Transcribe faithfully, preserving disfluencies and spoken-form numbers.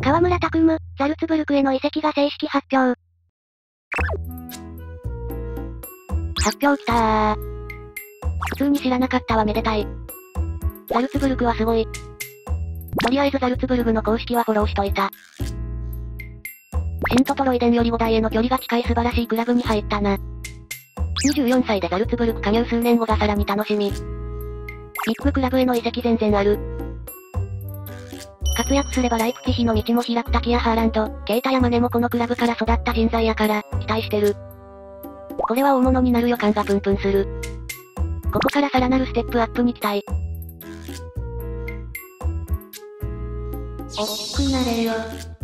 河村拓夢、ザルツブルクへの移籍が正式発表。 発表きたー。普通に知らなかったわめでたい。ザルツブルクはすごい。とりあえずザルツブルグの公式はフォローしといた。シントトロイデンよりごだいへの距離が近い素晴らしいクラブに入ったな。にじゅうよんさいでザルツブルク加入数年後がさらに楽しみ。ビッグクラブへの移籍全然ある。活躍すればライプツィヒの道も開くタキヤ・ハーランド、ケイタやマネもこのクラブから育った人材やから、期待してる。これは大物になる予感がプンプンする。ここからさらなるステップアップに期待。 おっくなれよ。